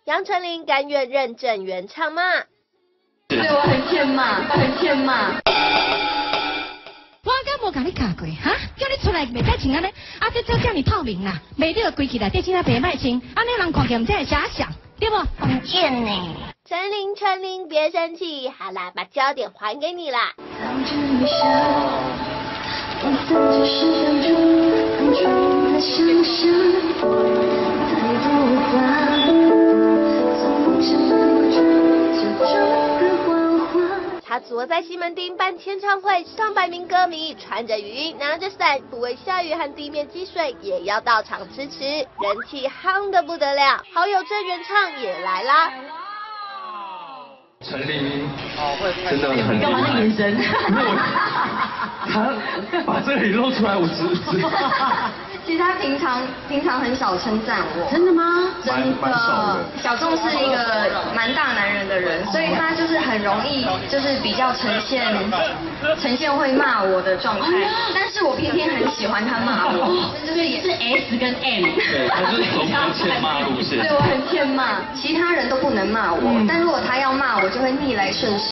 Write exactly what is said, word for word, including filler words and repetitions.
杨丞琳甘愿认郑元畅骂。 对我很欠骂，很欠骂。 我敢无甲你教过哈？叫你出来袂使穿安尼，啊，这这叫你透明啦，袂得规起来，这真啊袂歹穿，安尼人看起来唔才会遐想，对不？ 很贱呢。 丞琳，丞琳，别生气，好啦，把焦点还给你啦。 藏着微笑，我曾只是当初很蠢的想象，太多无法从梦想里追求这个幻化。 他昨在西门町办签唱会，上百名歌迷穿着雨衣，拿着伞，不畏下雨和地面积水，也要到场支持，人气夯得不得了。好友郑元畅也来啦。 丞琳真的很厉害。 干嘛那眼神？ 没有，他把这里露出来，我只只。 其实他平常平常很少称赞我。 真的吗？ 真的。小仲是一个蛮大男人的人，所以他就是很容易就是比较呈现呈现会骂我的状态，但是我偏偏很喜欢他骂我，就是也是 S 跟 M。 对，他就是走欠骂路线。 对我很欠骂，其他人都不能骂我，但如果他要骂我，就会逆来顺受。